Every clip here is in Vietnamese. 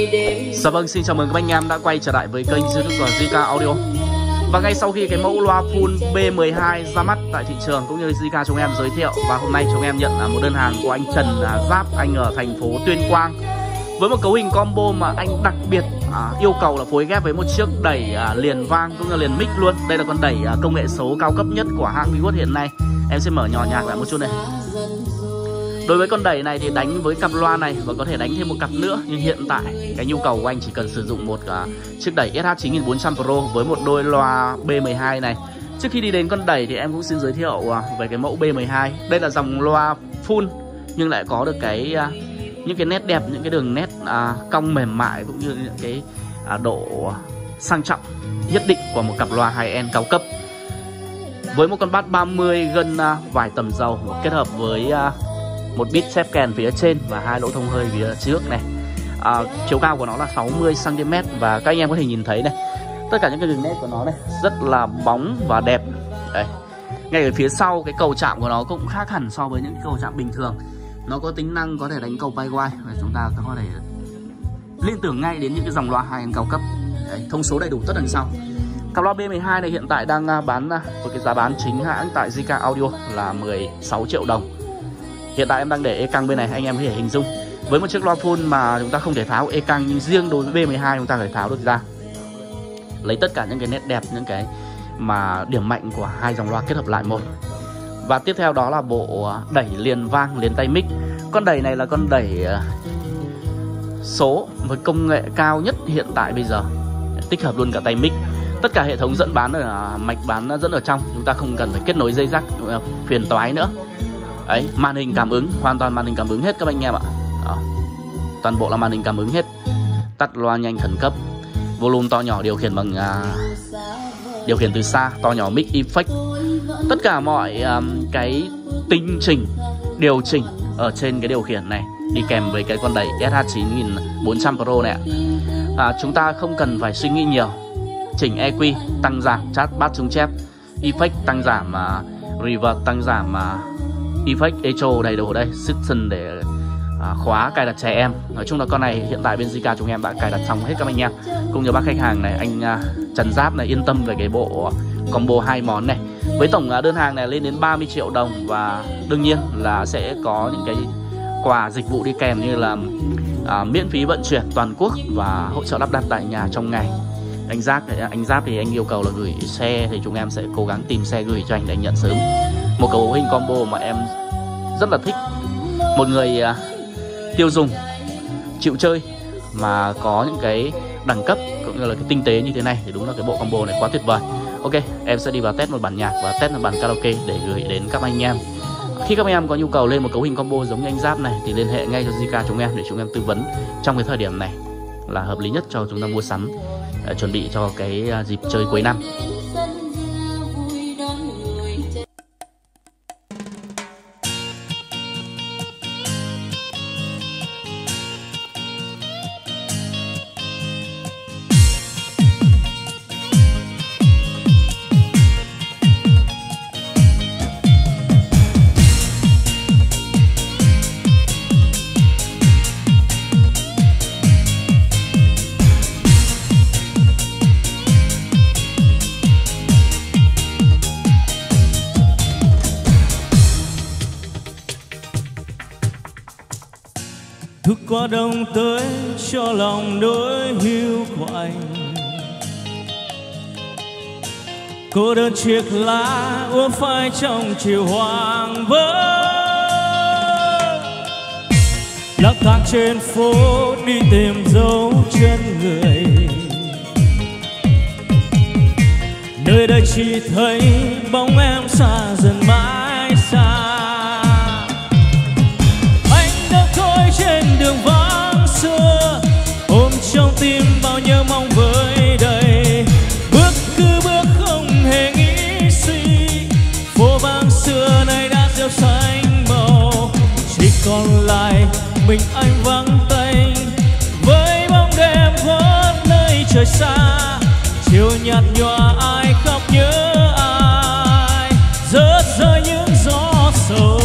Dạ vâng, xin chào mừng các anh em đã quay trở lại với kênh YouTube của JK Audio. Và ngay sau khi cái mẫu loa full B12 ra mắt tại thị trường cũng như JK chúng em giới thiệu, và hôm nay chúng em nhận một đơn hàng của anh Trần Giáp, anh ở thành phố Tuyên Quang, với một cấu hình combo mà anh đặc biệt yêu cầu là phối ghép với một chiếc đẩy liền vang cũng như liền mic luôn. Đây là con đẩy công nghệ số cao cấp nhất của hãng Viwood hiện nay. Em sẽ mở nhỏ nhạc lại một chút này. Đối với con đẩy này thì đánh với cặp loa này và có thể đánh thêm một cặp nữa, nhưng hiện tại cái nhu cầu của anh chỉ cần sử dụng một chiếc đẩy SH9400 Pro với một đôi loa B12 này. Trước khi đi đến con đẩy thì em cũng xin giới thiệu về cái mẫu B12. Đây là dòng loa full nhưng lại có được cái những cái nét đẹp, những cái đường nét cong mềm mại cũng như những cái độ sang trọng nhất định của một cặp loa high-end cao cấp. Với một con bass 30 gân vài tầm dầu kết hợp với một bit xếp kèn phía trên và hai lỗ thông hơi phía trước này. Chiều cao của nó là 60 cm và các anh em có thể nhìn thấy này, tất cả những cái đường nét của nó này rất là bóng và đẹp. Đây. Ngay ở phía sau cái cầu chạm của nó cũng khác hẳn so với những cái cầu chạm bình thường. Nó có tính năng có thể đánh cầu bay quay và chúng ta có thể liên tưởng ngay đến những cái dòng loa high-end cao cấp. Đấy, thông số đầy đủ tất đằng sau. Cặp loa B12 này hiện tại đang bán với cái giá bán chính hãng tại JK Audio là 16 triệu đồng. Hiện tại em đang để e căng bên này, anh em có thể hình dung với một chiếc loa full mà chúng ta không thể tháo e căng, nhưng riêng đối với B12 chúng ta phải tháo được ra, lấy tất cả những cái nét đẹp, những cái mà điểm mạnh của hai dòng loa kết hợp lại một. Và tiếp theo đó là bộ đẩy liền vang liền tay mic. Con đẩy này là con đẩy số với công nghệ cao nhất hiện tại bây giờ, tích hợp luôn cả tay mic. Tất cả hệ thống dẫn bán ở mạch bán dẫn ở trong, chúng ta không cần phải kết nối dây jack phiền toái nữa. Đấy, màn hình cảm ứng, hoàn toàn màn hình cảm ứng hết các anh em ạ. Đó. Toàn bộ là màn hình cảm ứng hết. Tắt loa nhanh khẩn cấp, volume to nhỏ điều khiển bằng điều khiển từ xa, to nhỏ mic effect. Tất cả mọi cái tinh chỉnh, điều chỉnh ở trên cái điều khiển này đi kèm với cái con đẩy SH9400 Pro này ạ. Chúng ta không cần phải suy nghĩ nhiều. Chỉnh EQ, tăng giảm, chát bass trúng chép, effect tăng giảm, reverb tăng giảm, effect echo đầy đủ đây, section để khóa cài đặt trẻ em. Nói chung là con này hiện tại bên JK chúng em đã cài đặt xong hết các anh em, cũng như bác khách hàng này, anh Trần Giáp này yên tâm về cái bộ combo 2 món này. Với tổng đơn hàng này lên đến 30 triệu đồng và đương nhiên là sẽ có những cái quà dịch vụ đi kèm như là miễn phí vận chuyển toàn quốc và hỗ trợ lắp đặt tại nhà trong ngày. Anh Giáp thì anh yêu cầu là gửi xe thì chúng em sẽ cố gắng tìm xe gửi cho anh để nhận sớm. Một cấu hình combo mà em rất là thích. Một người tiêu dùng chịu chơi mà có những cái đẳng cấp cũng như là cái tinh tế như thế này thì đúng là cái bộ combo này quá tuyệt vời. Ok, em sẽ đi vào test một bản nhạc và test một bản karaoke để gửi đến các anh em. Khi các anh em có nhu cầu lên một cấu hình combo giống như anh Giáp này thì liên hệ ngay cho JK chúng em để chúng em tư vấn trong cái thời điểm này là hợp lý nhất cho chúng ta mua sắm, chuẩn bị cho cái dịp chơi cuối năm. Thức qua đông tới cho lòng nỗi hiu của anh. Cô đơn chiếc lá úa phai trong chiều hoàng vơ. Lang thang trên phố đi tìm dấu chân người. Nơi đây chỉ thấy bóng em xa dần mãi xa. Trên đường vắng xưa ôm trong tim bao nhớ mong vơi đầy. Bước cứ bước không hề nghĩ suy, phố vắng xưa nay đã rêu xanh màu. Chỉ còn lại mình anh vắng tênh với bóng đêm khuất nơi trời xa. Chiều nhạt nhòa ai khóc nhớ ai, rớt rơi những gió sầu.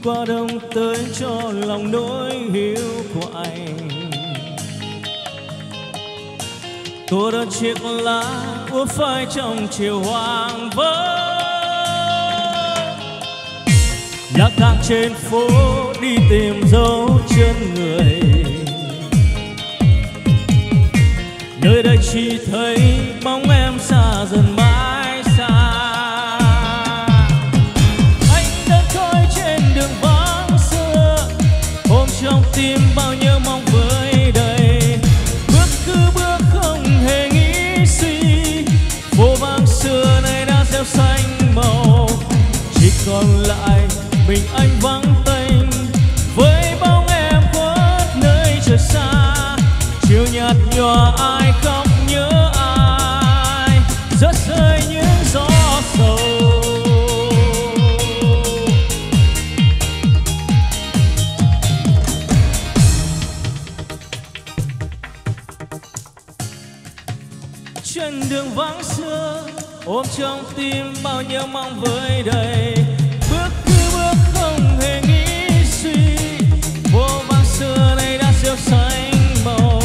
qua đông tới cho lòng nỗi hiếu của anh. Cô đơn chiếc lá úa phai trong chiều hoàng vắng. Lang thang trên phố đi tìm dấu chân người, nơi đây chỉ thấy bóng em xa dần mãi xa. Anh đơn côi trên đường vắng xưa, ôm trong tim bao nhớ mong vơi đầy. Bước cứ bước không hề nghĩ suy, phố vắng xưa nay đã rêu xanh màu. Chỉ còn lại mình anh vắng tênh với bóng em khuất nơi trời xa. Chiều nhạt nhòa ai khóc nhớ ai, rớt rơi những gió sầu. Trên đường vắng xưa ôm trong tim bao nhớ mong vơi đầy. Bước cứ bước không hề nghĩ suy, phố vắng xưa nay đã rêu xanh màu.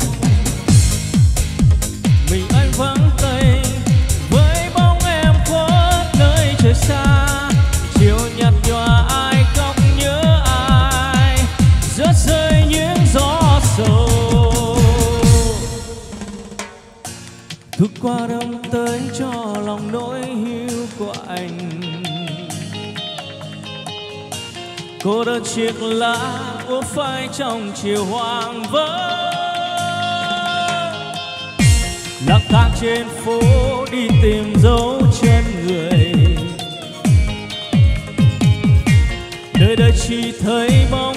Mình anh vắng tênh với bóng em khuất nơi trời xa. Chiều nhạt nhòa ai khóc nhớ ai, rớt rơi những gió sầu. Thức qua đông tới cho lòng nỗi hiu của anh. Cô đơn chiếc lá úa phai trong chiều hoàng vắng. Lang thang trên phố đi tìm dấu chân người, nơi đây chỉ thấy bóng